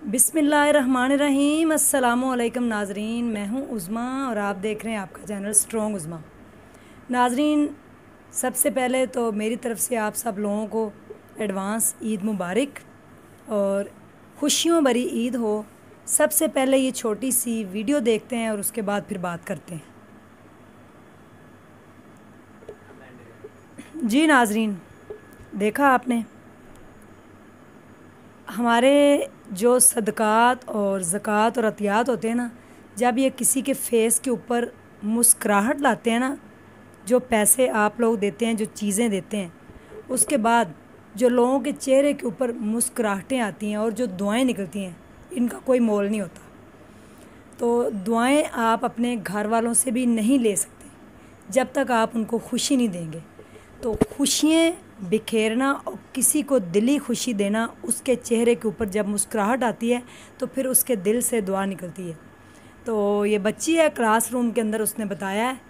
बिस्मिल्लाहिर्रहमानिर्रहीम। अस्सलामुअलैकुम नाजरीन, मैं हूं उज़्मा और आप देख रहे हैं आपका चैनल स्ट्रॉन्ग उज़्मा। नाजरीन, सबसे पहले तो मेरी तरफ़ से आप सब लोगों को एडवांस ईद मुबारक और खुशियों भरी ईद हो। सबसे पहले ये छोटी सी वीडियो देखते हैं और उसके बाद फिर बात करते हैं। जी नाजरीन, देखा आपने, हमारे जो सदक़ात और ज़कात और अतियात होते हैं ना, जब ये किसी के फेस के ऊपर मुस्कुराहट लाते हैं ना, जो पैसे आप लोग देते हैं, जो चीज़ें देते हैं, उसके बाद जो लोगों के चेहरे के ऊपर मुस्कुराहटें आती हैं और जो दुआएं निकलती हैं, इनका कोई मोल नहीं होता। तो दुआएं आप अपने घर वालों से भी नहीं ले सकते जब तक आप उनको खुशी नहीं देंगे। तो खुशियाँ बिखेरना और किसी को दिली खुशी देना, उसके चेहरे के ऊपर जब मुस्कुराहट आती है तो फिर उसके दिल से दुआ निकलती है। तो ये बच्ची है क्लासरूम के अंदर, उसने बताया है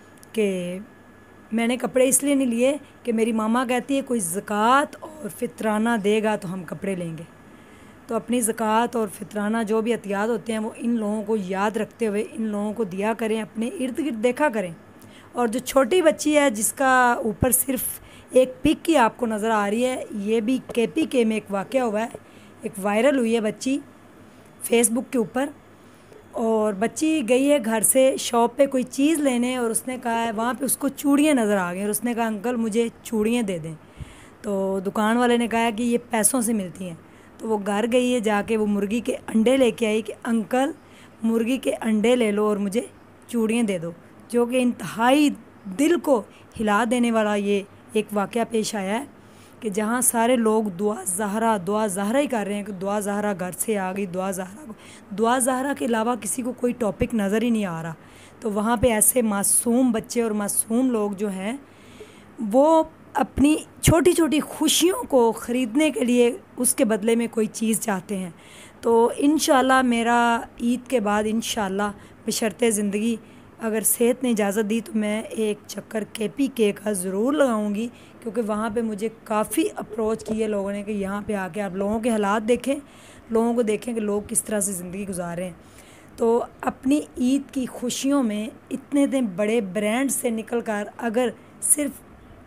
कि मैंने कपड़े इसलिए नहीं लिए कि मेरी मामा कहती है कोई ज़कात और फितराना देगा तो हम कपड़े लेंगे। तो अपनी ज़कात और फितराना जो भी अतियात होते हैं वो इन लोगों को याद रखते हुए इन लोगों को दिया करें, अपने इर्द गिर्द देखा करें। और जो छोटी बच्ची है जिसका ऊपर सिर्फ एक पिक की आपको नज़र आ रही है, ये भी KPK में एक वाक़या हुआ है, एक वायरल हुई है बच्ची फेसबुक के ऊपर। और बच्ची गई है घर से शॉप पे कोई चीज़ लेने और उसने कहा है, वहाँ पे उसको चूड़ियाँ नज़र आ गई और उसने कहा अंकल मुझे चूड़ियाँ दे दें। तो दुकान वाले ने कहा कि ये पैसों से मिलती हैं। तो वो घर गई है, जाके वो मुर्गी के अंडे लेके आई कि अंकल मुर्गी के अंडे ले लो और मुझे चूड़ियाँ दे दो। जो कि इंतहाई दिल को हिला देने वाला ये एक वाक़या पेश आया है कि जहाँ सारे लोग दुआ ज़हरा ही कर रहे हैं कि दुआ ज़हरा घर से आ गई, दुआ ज़हरा के अलावा किसी को कोई टॉपिक नज़र ही नहीं आ रहा। तो वहाँ पे ऐसे मासूम बच्चे और मासूम लोग जो हैं वो अपनी छोटी छोटी खुशियों को ख़रीदने के लिए उसके बदले में कोई चीज़ चाहते हैं। तो इंशाल्लाह मेरा ईद के बाद इंशाल्लाह बशर्ते ज़िंदगी अगर सेहत ने इजाज़त दी तो मैं एक चक्कर KPK का ज़रूर लगाऊंगी, क्योंकि वहाँ पे मुझे काफ़ी अप्रोच किए लोगों ने कि यहाँ पे आके आप लोगों के हालात देखें, लोगों को देखें कि लोग किस तरह से ज़िंदगी गुजार रहे हैं। तो अपनी ईद की खुशियों में इतने बड़े ब्रांड से निकल कर अगर सिर्फ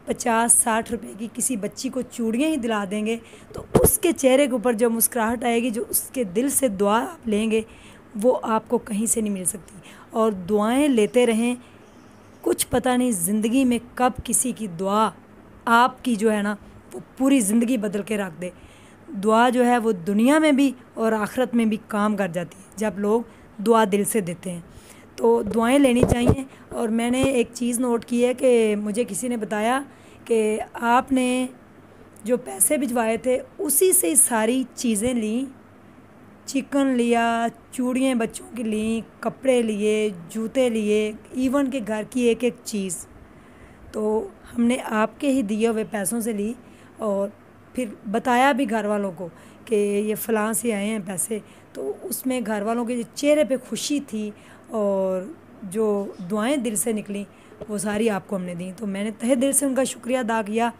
50-60 रुपए की किसी बच्ची को चूड़ियाँ ही दिला देंगे तो उसके चेहरे के ऊपर जो मुस्कुराहट आएगी, जो उसके दिल से दुआ आप लेंगे, वो आपको कहीं से नहीं मिल सकती। और दुआएं लेते रहें, कुछ पता नहीं ज़िंदगी में कब किसी की दुआ आपकी जो है ना वो पूरी ज़िंदगी बदल के रख दे। दुआ जो है वो दुनिया में भी और आखिरत में भी काम कर जाती है जब लोग दुआ दिल से देते हैं। तो दुआएं लेनी चाहिए। और मैंने एक चीज़ नोट की है कि मुझे किसी ने बताया कि आपने जो पैसे भिजवाए थे उसी से सारी चीज़ें ली, चिकन लिया, चूड़ियाँ बच्चों की ली, कपड़े लिए, जूते लिए, इवन के घर की एक एक चीज़ तो हमने आपके ही दिए हुए पैसों से ली। और फिर बताया भी घर वालों को कि ये फ़लाँ से आए हैं पैसे। तो उसमें घर वालों के चेहरे पे खुशी थी और जो दुआएं दिल से निकली वो सारी आपको हमने दी। तो मैंने तहे दिल से उनका शुक्रिया अदा किया।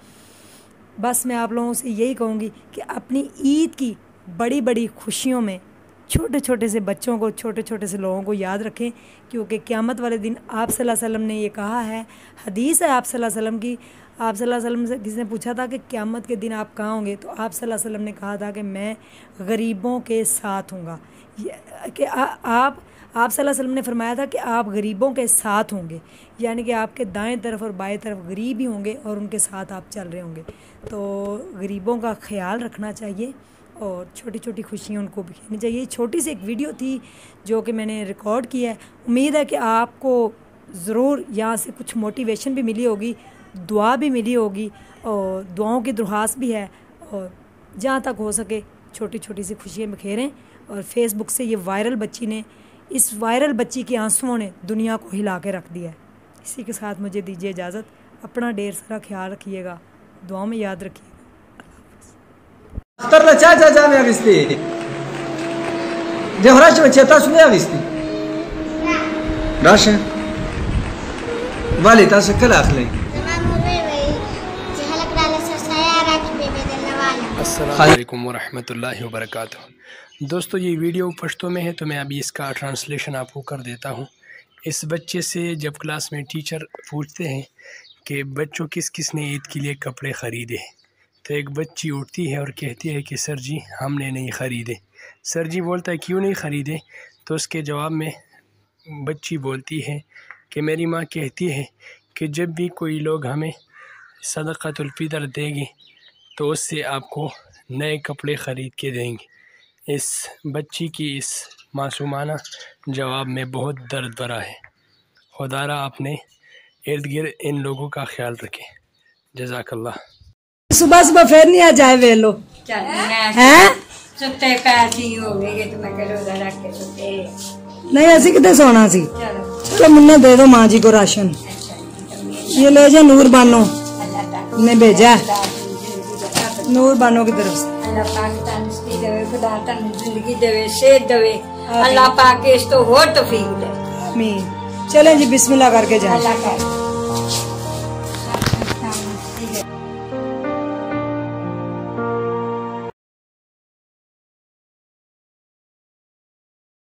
बस मैं आप लोगों से यही कहूँगी कि अपनी ईद की बड़ी बड़ी खुशियों में छोटे छोटे से बच्चों को, छोटे छोटे से लोगों को याद रखें, क्योंकि क़यामत वाले दिन आप सल्लल्लाहु अलैहि वसल्लम ने ये कहा है, हदीस है आप सल्लल्लाहु अलैहि वसल्लम की। आप सल्लल्लाहु अलैहि वसल्लम से किसी ने पूछा था कि क़यामत के दिन आप कहाँ होंगे, तो आप सल्लल्लाहु अलैहि वसल्लम ने कहा था कि मैं गरीबों के साथ हूँगा। कि आप सल्लल्लाहु अलैहि वसल्लम ने फरमाया था कि आप गरीबों के साथ होंगे, यानी कि आपके दाएं तरफ और बाएं तरफ गरीब ही होंगे और उनके साथ आप चल रहे होंगे। तो गरीबों का ख्याल रखना चाहिए और छोटी छोटी खुशियाँ उनको बिखेरनी चाहिए। छोटी सी एक वीडियो थी जो कि मैंने रिकॉर्ड किया है। उम्मीद है कि आपको ज़रूर यहाँ से कुछ मोटिवेशन भी मिली होगी, दुआ भी मिली होगी और दुआओं की दरख्वास्त भी है। और जहाँ तक हो सके छोटी छोटी सी खुशियाँ बिखेरें। और फेसबुक से ये वायरल बच्ची ने, इस वायरल बच्ची के आंसुओं ने दुनिया को हिला के रख दिया है। इसी के साथ मुझे दीजिए इजाज़त। अपना ढेर सारा ख्याल रखिएगा, दुआ में याद रखिएगा। اخترنا چا جامې اغوستې جوهره چې بچې تاسو نه اغوستې راشه ولې تاسو کله اخلئ زما مور وویل چې هلک راله سرسایه راکړي بې بدله واله. السلام علیکم ورحمۃ اللہ وبرکاتہ. دوستو یہ ویڈیو پشتو میں ہے تو میں ابھی اس کا ٹرانسلیشن آپ کو کر دیتا ہوں۔ اس بچے سے جب کلاس میں ٹیچر پوچھتے ہیں کہ بچوں کس کس نے عید کے لیے کپڑے خریدے، تو ایک بچی اٹھتی ہے اور کہتی ہے کہ سر جی ہم نے نہیں خریدے۔ سر جی بولتا ہے کیوں نہیں خریدے؟ تو اس کے جواب میں بچی بولتی ہے کہ میری ماں کہتی ہے کہ جب بھی کوئی لوگ ہمیں صدقۃ الفطر دے گی تو اس سے آپ کو نئے کپڑے خرید کے دیں گے۔ اس بچی کی اس معصومانہ جواب میں بہت درد بھرا ہے۔ خدا را اپنے ارد گرد ان لوگوں کا خیال رکھے۔ جزاک اللہ۔ صبح صبح پھر نہیں آ جائے ویلو ہیں ستے پیسی ہو گئے تو میں کہ روزہ رکھ کے ستے نہیں ایسی کتنے سونا سی۔ چلو منا دے دو ماں جی کو راشن، یہ لے جا نور بانو نے بھیجا ہے، نور بانو کی طرف سے۔ اللہ پاک تندرستی دے، خدا تن زندگی دے، صحت دے، اللہ پاک اس تو ہو توفیق دے۔ آمین۔ چلیں جی بسم اللہ کر کے جائیں۔ اللہ کا